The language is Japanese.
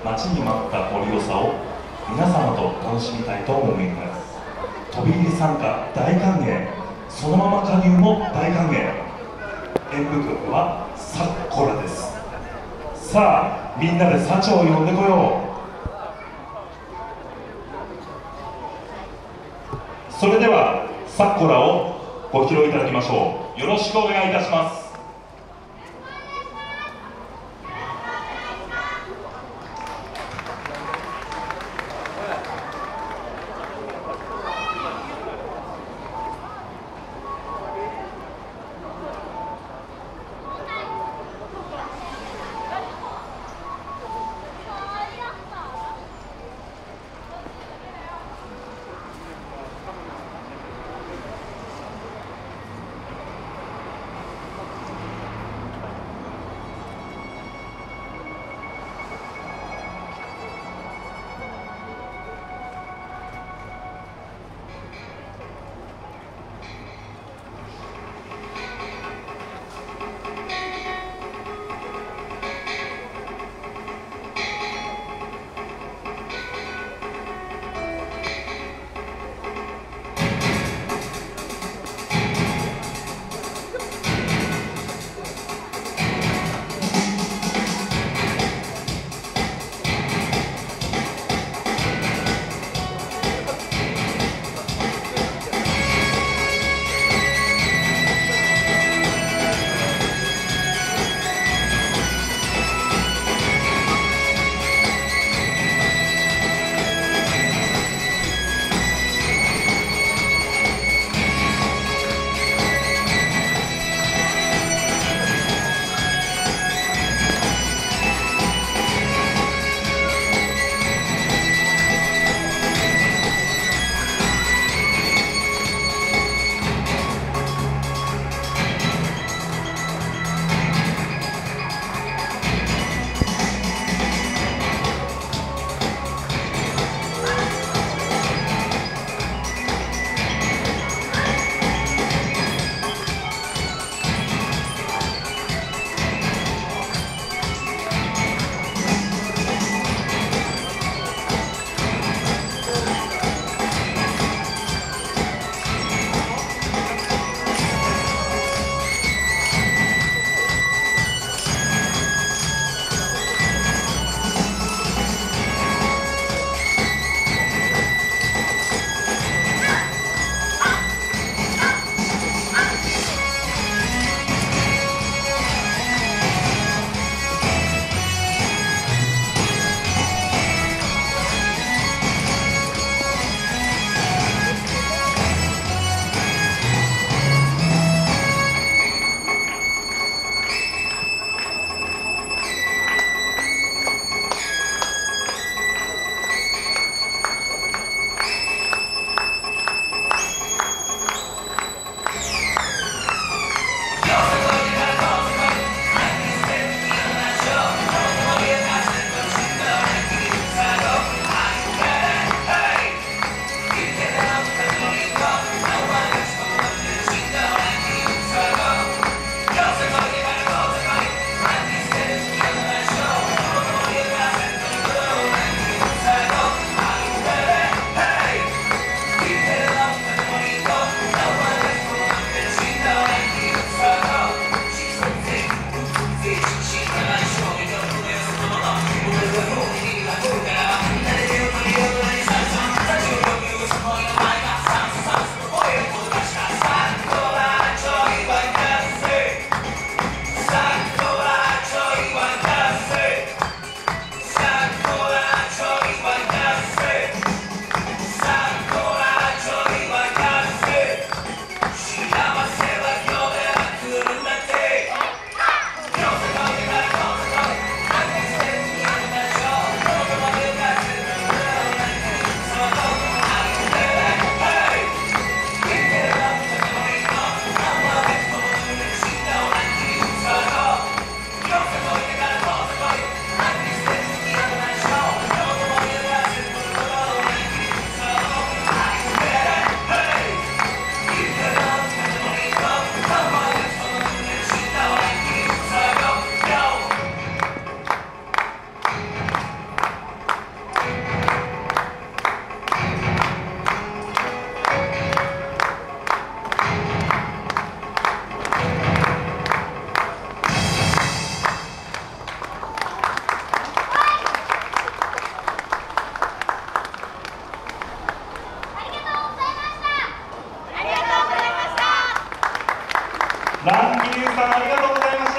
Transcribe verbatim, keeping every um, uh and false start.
待ちに待った堀尾さを皆様と楽しみたいと思います。飛び入り参加大歓迎、そのまま加入も大歓迎。演舞曲はサッコラです。さあみんなで幸を呼んでこよう。それではサッコラをご披露いただきましょう。よろしくお願いいたします。 南紀龍さんありがとうございました。